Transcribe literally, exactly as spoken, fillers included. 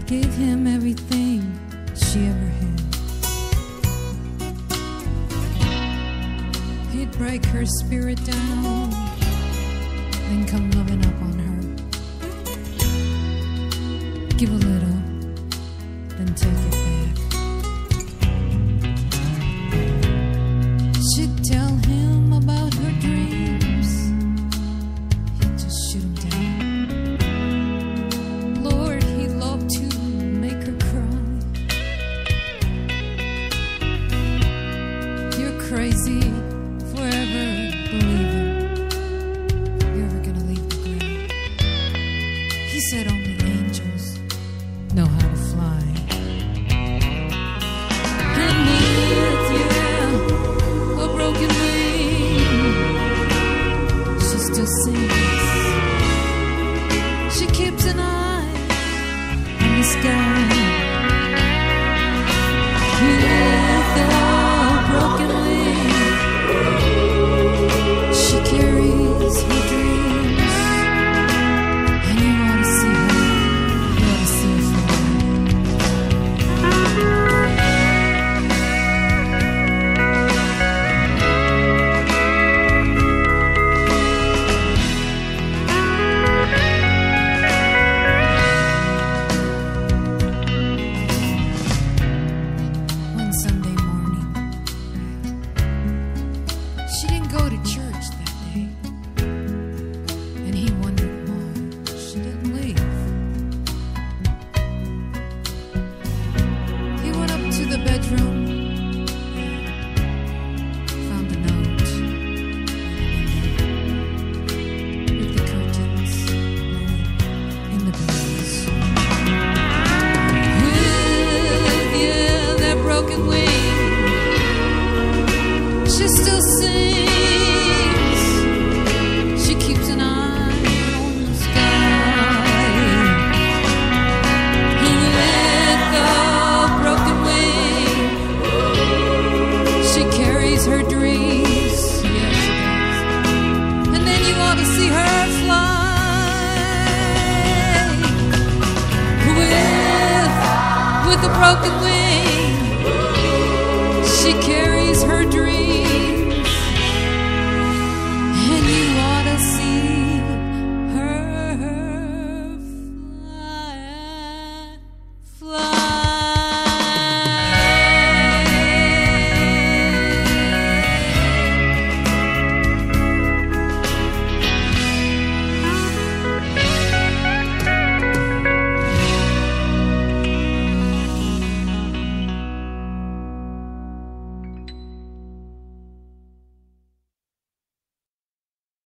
gave him everything she ever had. He'd break her spirit down, then come loving up on her. Give a little, then take it back. She'd tell him about her dreams, he'd just shoot him down. Lord, he loved to make her cry. You're crazy, forever believing you're ever gonna leave the ground. He said only angels know how to fly. And with, yeah, a broken wing, she still sings. She keeps an eye on the sky. With a broken wing, she carries her dreams. And you ought to see her, you ought to see her fly. One Sunday morning, she didn't go to church that day, and he wondered why she didn't leave. He went up to the bedroom, found a note with the curtains blowing in the breeze. With, yeah, that broken wing, she still sings. She keeps an eye on the sky. With the broken wing, she carries her dreams. Yes, she does. And then you ought to see her fly. With, with a broken wing, she carries